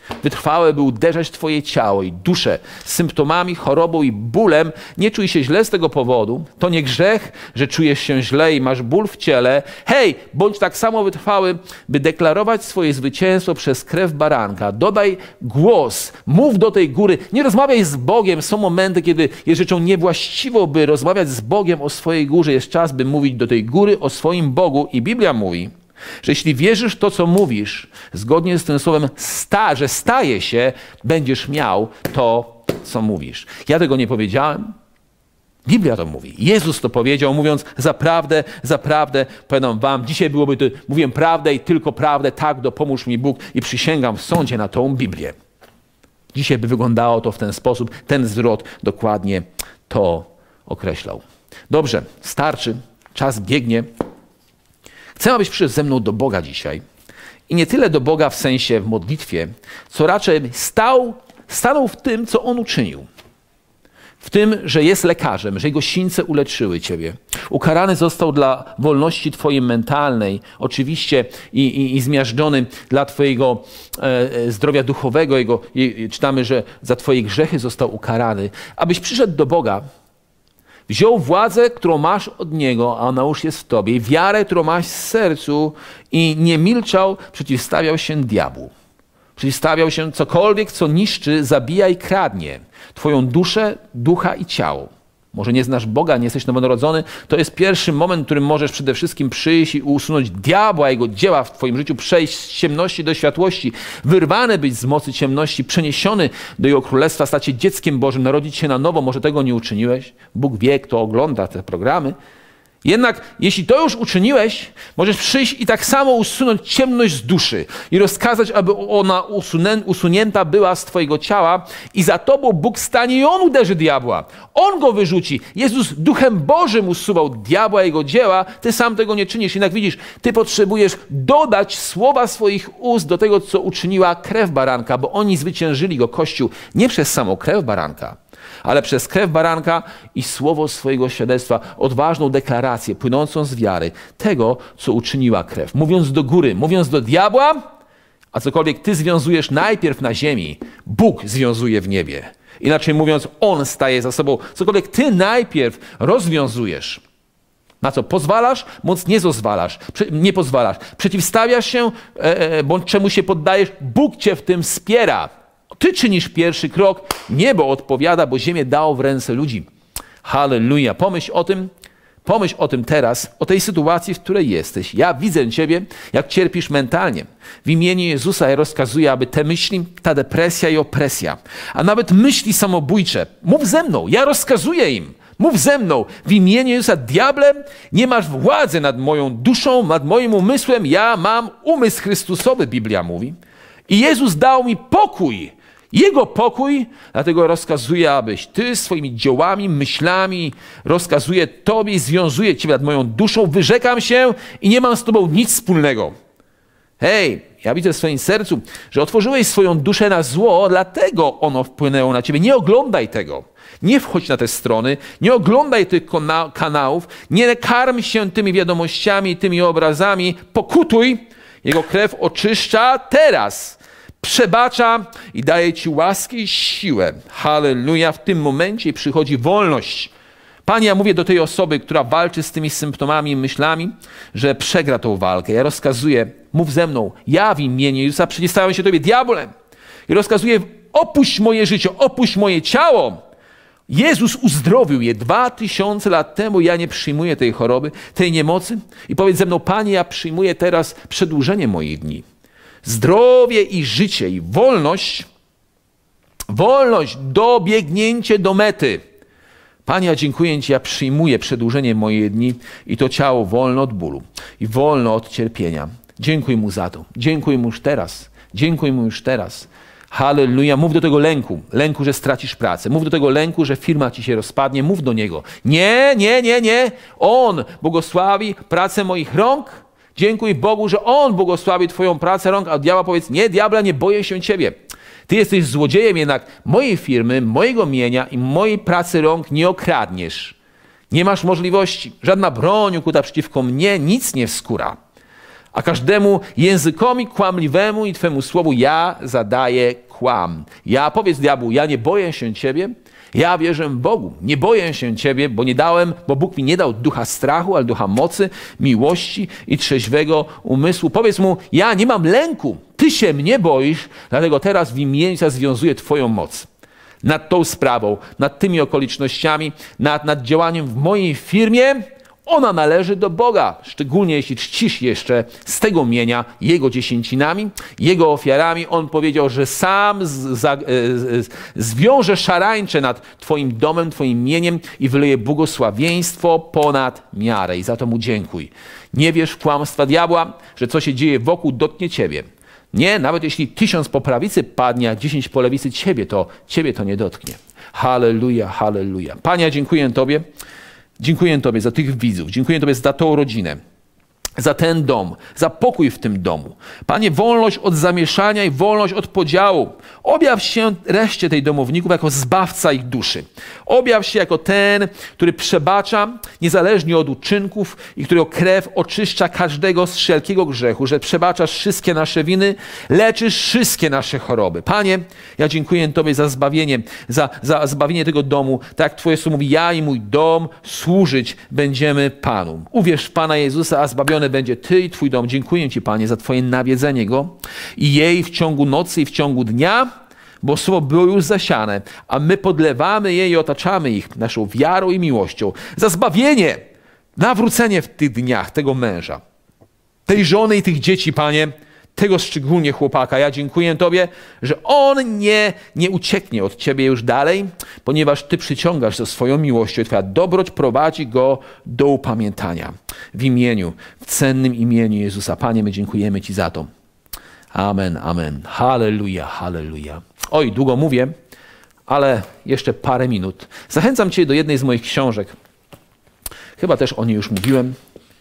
wytrwałe, by uderzać twoje ciało i duszę symptomami, chorobą i bólem. Nie czuj się źle z tego powodu. To nie grzech, że czujesz się źle i masz ból w ciele. Hej, bądź tak samo wytrwały, by deklarować swoje zwycięstwo przez krew baranka. Dodaj głos, mów do tej góry. Nie rozmawiaj z Bogiem. Są momenty, kiedy jest rzeczą niewłaściwą, by rozmawiać z Bogiem o swojej górze. Jest czas, by mówić do tej góry o swoim Bogu. I Biblia mówi, że jeśli wierzysz w to, co mówisz, zgodnie z tym słowem, sta, że staje się, będziesz miał to, co mówisz. Ja tego nie powiedziałem. Biblia to mówi. Jezus to powiedział, mówiąc zaprawdę, zaprawdę, powiadam wam, dzisiaj byłoby to, mówiłem prawdę i tylko prawdę, tak dopomóż mi Bóg i przysięgam w sądzie na tą Biblię. Dzisiaj by wyglądało to w ten sposób, ten zwrot dokładnie to określał. Dobrze, starczy, czas biegnie. Chcę, abyś przyszedł ze mną do Boga dzisiaj. I nie tyle do Boga w sensie w modlitwie, co raczej stał, stanął w tym, co On uczynił. W tym, że jest lekarzem, że Jego sińce uleczyły ciebie. Ukarany został dla wolności twojej mentalnej, oczywiście i, i, i zmiażdżony dla twojego e, zdrowia duchowego. Jego, i, czytamy, że za twoje grzechy został ukarany. Abyś przyszedł do Boga, wziął władzę, którą masz od Niego, a ona już jest w tobie, wiarę, którą masz w sercu i nie milczał, przeciwstawiał się diabłu. Przeciwstawiał się cokolwiek, co niszczy, zabija i kradnie twoją duszę, ducha i ciało. Może nie znasz Boga, nie jesteś nowonarodzony, to jest pierwszy moment, w którym możesz przede wszystkim przyjść i usunąć diabła, jego dzieła w twoim życiu, przejść z ciemności do światłości, wyrwany być z mocy ciemności, przeniesiony do Jego Królestwa, stać się dzieckiem Bożym, narodzić się na nowo. Może tego nie uczyniłeś? Bóg wie, kto ogląda te programy. Jednak jeśli to już uczyniłeś, możesz przyjść i tak samo usunąć ciemność z duszy i rozkazać, aby ona usunięta była z twojego ciała i za tobą Bóg stanie i On uderzy diabła. On go wyrzuci. Jezus Duchem Bożym usuwał diabła, jego dzieła. Ty sam tego nie czynisz. Jednak widzisz, ty potrzebujesz dodać słowa swoich ust do tego, co uczyniła krew baranka, bo oni zwyciężyli go, Kościół, nie przez samą krew baranka, ale przez krew baranka i słowo swojego świadectwa, odważną deklarację płynącą z wiary tego, co uczyniła krew. Mówiąc do góry, mówiąc do diabła, a cokolwiek ty związujesz najpierw na ziemi, Bóg związuje w niebie. Inaczej mówiąc, On staje za sobą. Cokolwiek ty najpierw rozwiązujesz, na co pozwalasz, bądź nie zozwalasz, nie pozwalasz, przeciwstawiasz się, e, bądź czemu się poddajesz, Bóg cię w tym wspiera. Ty czynisz pierwszy krok, niebo odpowiada, bo ziemię dało w ręce ludzi. Halleluja. Pomyśl o tym, pomyśl o tym teraz, o tej sytuacji, w której jesteś. Ja widzę ciebie, jak cierpisz mentalnie. W imieniu Jezusa ja rozkazuję, aby te myśli, ta depresja i opresja, a nawet myśli samobójcze, mów ze mną, ja rozkazuję im. Mów ze mną, w imieniu Jezusa, diable, nie masz władzy nad moją duszą, nad moim umysłem. Ja mam umysł Chrystusowy, Biblia mówi. I Jezus dał mi pokój. Jego pokój, dlatego rozkazuję, abyś ty swoimi dziełami, myślami, rozkazuję tobie i związuję ciebie nad moją duszą, wyrzekam się i nie mam z tobą nic wspólnego. Hej, ja widzę w swoim sercu, że otworzyłeś swoją duszę na zło, dlatego ono wpłynęło na ciebie. Nie oglądaj tego. Nie wchodź na te strony, nie oglądaj tych kanałów, nie karm się tymi wiadomościami, tymi obrazami, pokutuj. Jego krew oczyszcza teraz. Przebacza i daje ci łaskę i siłę. Halleluja. W tym momencie przychodzi wolność. Panie, ja mówię do tej osoby, która walczy z tymi symptomami i myślami, że przegra tą walkę. Ja rozkazuję, mów ze mną, ja w imieniu Jezusa przeciwstawiam się tobie, diabłem. I rozkazuję, opuść moje życie, opuść moje ciało. Jezus uzdrowił je dwa tysiące lat temu. Ja nie przyjmuję tej choroby, tej niemocy. I powiedz ze mną, Panie, ja przyjmuję teraz przedłużenie moich dni. Zdrowie i życie i wolność, wolność, dobiegnięcie do mety. Panie, ja dziękuję Ci, ja przyjmuję przedłużenie moich dni i to ciało wolne od bólu i wolne od cierpienia. Dziękuj Mu za to. Dziękuj Mu już teraz. Dziękuj Mu już teraz. Halleluja. Mów do tego lęku. Lęku, że stracisz pracę. Mów do tego lęku, że firma ci się rozpadnie. Mów do niego. Nie, nie, nie, nie. On błogosławi pracę moich rąk. Dziękuj Bogu, że On błogosławi twoją pracę rąk, a od diabła powiedz, nie, diabla, nie boję się ciebie. Ty jesteś złodziejem, jednak mojej firmy, mojego mienia i mojej pracy rąk nie okradniesz. Nie masz możliwości. Żadna broń ukuta przeciwko mnie nic nie wskóra. A każdemu językowi kłamliwemu i Twemu słowu ja zadaję kłam. Ja, powiedz diabłu, ja nie boję się Ciebie, ja wierzę w Bogu. Nie boję się Ciebie, bo nie dałem, bo Bóg mi nie dał ducha strachu, ale ducha mocy, miłości i trzeźwego umysłu. Powiedz mu, ja nie mam lęku. Ty się mnie boisz, dlatego teraz w imieniu związuję Twoją moc nad tą sprawą, nad tymi okolicznościami, nad, nad działaniem w mojej firmie. Ona należy do Boga, szczególnie jeśli czcisz jeszcze z tego mienia Jego dziesięcinami, Jego ofiarami. On powiedział, że sam z, za, z, zwiąże szarańcze nad Twoim domem, Twoim mieniem i wyleje błogosławieństwo ponad miarę. I za to Mu dziękuj. Nie wierz w kłamstwa diabła, że co się dzieje wokół dotknie Ciebie. Nie, nawet jeśli tysiąc po prawicy padnie, a dziesięć po lewicy Ciebie to, ciebie to nie dotknie. Halleluja, halleluja. Panie, dziękuję Tobie. Dziękuję Tobie za tych widzów, dziękuję Tobie za tą rodzinę, za ten dom, za pokój w tym domu. Panie, wolność od zamieszania i wolność od podziału. Objaw się reszcie tej domowników jako zbawca ich duszy. Objaw się jako ten, który przebacza niezależnie od uczynków i którego krew oczyszcza każdego z wszelkiego grzechu, że przebaczasz wszystkie nasze winy, leczysz wszystkie nasze choroby. Panie, ja dziękuję Tobie za zbawienie, za, za zbawienie tego domu. Tak jak Twoje słowo mówi, ja i mój dom służyć będziemy Panu. Uwierz w Pana Jezusa, a zbawiony będzie Ty i Twój dom. Dziękuję Ci, Panie, za Twoje nawiedzenie Go i jej w ciągu nocy i w ciągu dnia, bo słowo było już zasiane, a my podlewamy je i otaczamy ich naszą wiarą i miłością. Za zbawienie, nawrócenie w tych dniach tego męża, tej żony i tych dzieci, Panie, tego szczególnie chłopaka. Ja dziękuję Tobie, że on nie, nie ucieknie od Ciebie już dalej, ponieważ Ty przyciągasz ze swoją miłością i Twoja dobroć prowadzi go do upamiętania. W imieniu, w cennym imieniu Jezusa. Panie, my dziękujemy Ci za to. Amen, amen. Halleluja, halleluja. Oj, długo mówię, ale jeszcze parę minut. Zachęcam Cię do jednej z moich książek. Chyba też o niej już mówiłem.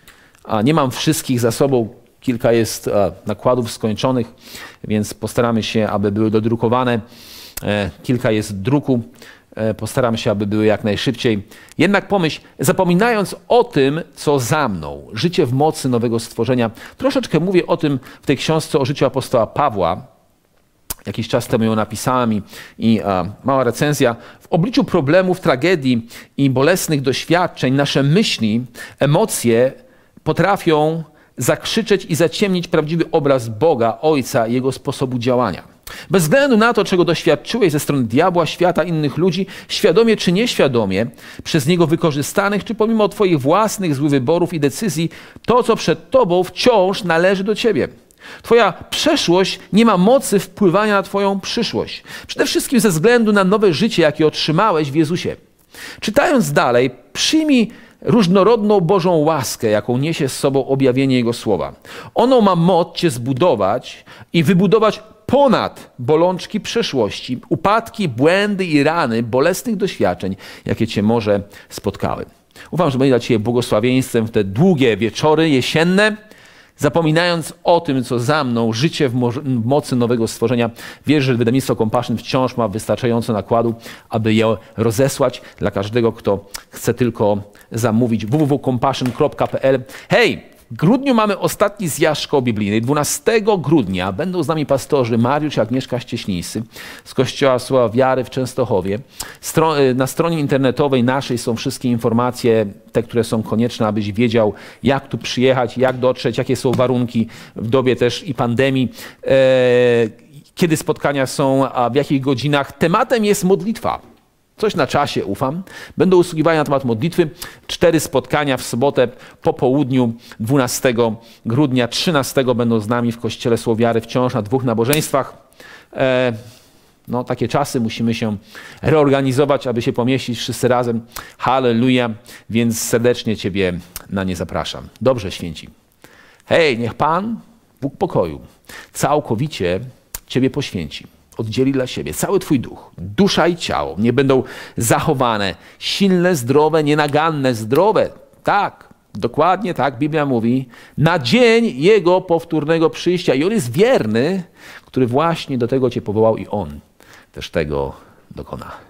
A nie mam wszystkich za sobą. Kilka jest e, nakładów skończonych, więc postaramy się, aby były dodrukowane. E, kilka jest w druku. E, postaramy się, aby były jak najszybciej. Jednak pomyśl, zapominając o tym, co za mną, życie w mocy nowego stworzenia. Troszeczkę mówię o tym w tej książce o życiu apostoła Pawła. Jakiś czas temu ją napisałem i, i a, mała recenzja. W obliczu problemów, tragedii i bolesnych doświadczeń nasze myśli, emocje potrafią zakrzyczeć i zaciemnić prawdziwy obraz Boga, Ojca i Jego sposobu działania. Bez względu na to, czego doświadczyłeś ze strony diabła, świata, innych ludzi, świadomie czy nieświadomie, przez Niego wykorzystanych, czy pomimo Twoich własnych złych wyborów i decyzji, to, co przed Tobą, wciąż należy do Ciebie. Twoja przeszłość nie ma mocy wpływania na Twoją przyszłość. Przede wszystkim ze względu na nowe życie, jakie otrzymałeś w Jezusie. Czytając dalej, przyjmij różnorodną Bożą łaskę, jaką niesie z sobą objawienie Jego słowa. Ono ma moc Cię zbudować i wybudować ponad bolączki przeszłości, upadki, błędy i rany bolesnych doświadczeń, jakie Cię może spotkały. Ufam, że będzie dla Ciebie błogosławieństwem w te długie wieczory jesienne, zapominając o tym, co za mną, życie w, mo w mocy nowego stworzenia. Wierzę, że wydawnictwo Compassion wciąż ma wystarczająco nakładu, aby je rozesłać dla każdego, kto chce tylko zamówić. w w w kropka compassion kropka p l. Hej! W grudniu mamy ostatni zjazd szkoły biblijnej. dwunastego grudnia będą z nami pastorzy Mariusz i Agnieszka Ścieślińscy z Kościoła Słowa Wiary w Częstochowie. Stro na stronie internetowej naszej są wszystkie informacje, te, które są konieczne, abyś wiedział, jak tu przyjechać, jak dotrzeć, jakie są warunki w dobie też i pandemii, e, kiedy spotkania są, a w jakich godzinach. Tematem jest modlitwa. Coś na czasie, ufam. Będą usługiwania na temat modlitwy. Cztery spotkania w sobotę po południu dwunastego grudnia. trzynastego będą z nami w Kościele Słowa Wiary wciąż na dwóch nabożeństwach. E, no, takie czasy, musimy się reorganizować, aby się pomieścić wszyscy razem. Halleluja, więc serdecznie Ciebie na nie zapraszam. Dobrze, święci. Hej, niech Pan, Bóg pokoju, całkowicie Ciebie poświęci. Oddzieli dla siebie cały Twój duch, dusza i ciało. Nie będą zachowane, silne, zdrowe, nienaganne, zdrowe. Tak, dokładnie tak Biblia mówi. Na dzień Jego powtórnego przyjścia. I On jest wierny, który właśnie do tego Cię powołał i On też tego dokona.